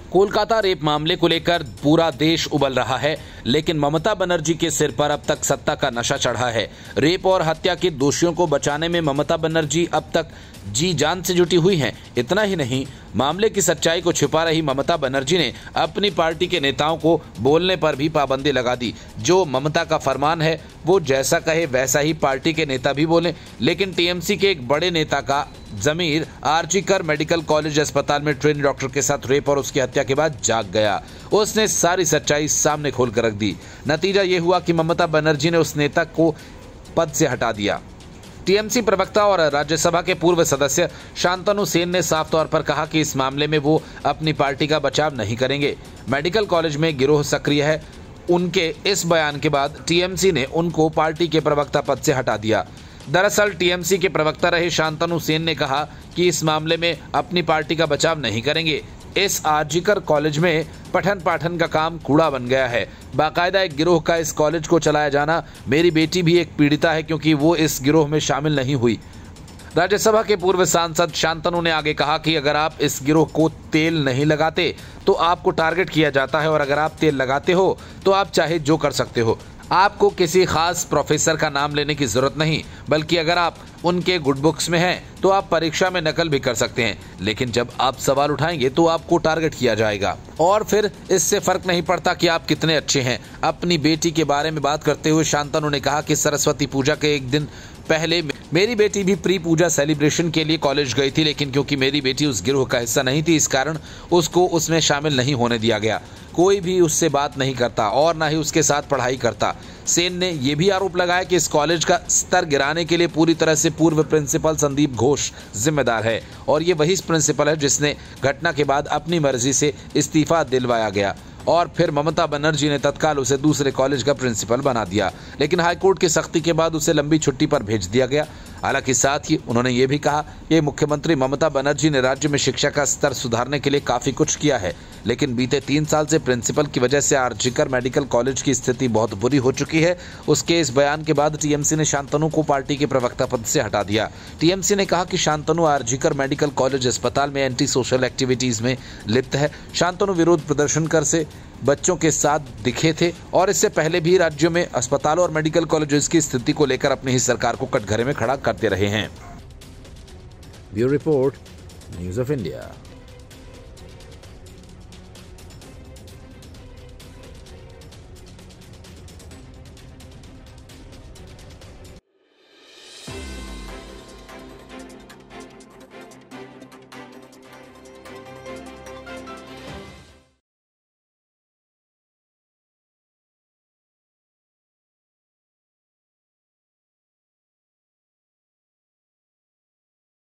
Kolkata rape मामले को लेकर पूरा देश उबल रहा है, लेकिन ममता बनर्जी के सिर पर अब तक सत्ता का नशा चढ़ा है। रेप और हत्या के दोषियों को बचाने में ममता बनर्जी अब तक जी जान से जुटी हुई हैं। इतना ही नहीं, मामले की सच्चाई को छिपा रही ममता बनर्जी ने अपनी पार्टी के नेताओं को बोलने पर भी पाबंदी लगा दी। जो ममता का फरमान है, वो जैसा कहे वैसा ही पार्टी के नेता भी बोले। लेकिन टीएमसी के एक बड़े नेता का जमीर आरजी कर मेडिकल कॉलेज अस्पताल में ट्रेनी डॉक्टर के साथ रेप और उसकी हत्या के बाद जाग गया। उसने सारी सच्चाई सामने खोल कर रख दी। नतीजा ये हुआ कि ममता बनर्जी ने उस नेता को पद से हटा दिया। टीएमसी प्रवक्ता और राज्यसभा के पूर्व सदस्य शांतनु सेन ने साफ तौर पर कहा कि इस मामले में वो अपनी पार्टी का बचाव नहीं करेंगे। मेडिकल कॉलेज में गिरोह सक्रिय है। उनके इस बयान के बाद टीएमसी ने उनको पार्टी के प्रवक्ता पद से हटा दिया। दरअसल टीएमसी के प्रवक्ता रहे शांतनु सेन ने कहा कि इस मामले में अपनी पार्टी का बचाव नहीं करेंगे। इस आरजी कर कॉलेज में पठन पाठन का काम कूड़ा बन गया है। बाकायदा एक गिरोह का इस कॉलेज को चलाया जाना। मेरी बेटी भी एक पीड़िता है क्योंकि वो इस गिरोह में शामिल नहीं हुई। राज्यसभा के पूर्व सांसद शांतनु ने आगे कहा कि अगर आप इस गिरोह को तेल नहीं लगाते तो आपको टारगेट किया जाता है, और अगर आप तेल लगाते हो तो आप चाहे जो कर सकते हो। आपको किसी खास प्रोफेसर का नाम लेने की जरूरत नहीं, बल्कि अगर आप उनके गुड बुक्स में हैं तो आप परीक्षा में नकल भी कर सकते हैं। लेकिन जब आप सवाल उठाएंगे तो आपको टारगेट किया जाएगा, और फिर इससे फर्क नहीं पड़ता कि आप कितने अच्छे हैं। अपनी बेटी के बारे में बात करते हुए शांतनु ने कहा कि सरस्वती पूजा के एक दिन पहले मेरी बेटी भी प्री पूजा सेलिब्रेशन के लिए कॉलेज गई थी, लेकिन क्योंकि मेरी बेटी उस गिरोह का हिस्सा नहीं थी, इस कारण उसको उसमें शामिल नहीं होने दिया गया। कोई भी उससे बात नहीं करता और ना ही उसके साथ पढ़ाई करता। सेन ने यह भी आरोप लगाया कि इस कॉलेज का स्तर गिराने के लिए पूरी तरह से पूर्व प्रिंसिपल संदीप घोष जिम्मेदार है, और ये वही प्रिंसिपल है जिसने घटना के बाद अपनी मर्जी से इस्तीफा दिलवाया गया, और फिर ममता बनर्जी ने तत्काल उसे दूसरे कॉलेज का प्रिंसिपल बना दिया। लेकिन हाईकोर्ट की सख्ती के बाद उसे लंबी छुट्टी पर भेज दिया गया। हालांकि साथ ही उन्होंने ये भी कहा कि मुख्यमंत्री ममता बनर्जी ने राज्य में शिक्षा का स्तर सुधारने के लिए काफी कुछ किया है, लेकिन बीते 3 साल से प्रिंसिपल की वजह से आरजी कर मेडिकल कॉलेज की स्थिति बहुत बुरी हो चुकी है। उसके इस बयान के बाद टीएमसी ने शांतनु को पार्टी के प्रवक्ता पद से हटा दिया। टीएमसी ने कहा कि शांतनु आरजी कर मेडिकल कॉलेज अस्पताल में एंटी सोशल एक्टिविटीज में लिप्त है। शांतनु विरोध प्रदर्शन कर से बच्चों के साथ दिखे थे, और इससे पहले भी राज्यों में अस्पतालों और मेडिकल कॉलेजेस की स्थिति को लेकर अपनी ही सरकार को कटघरे में खड़ा करते रहे हैं। Bureau report, news of India.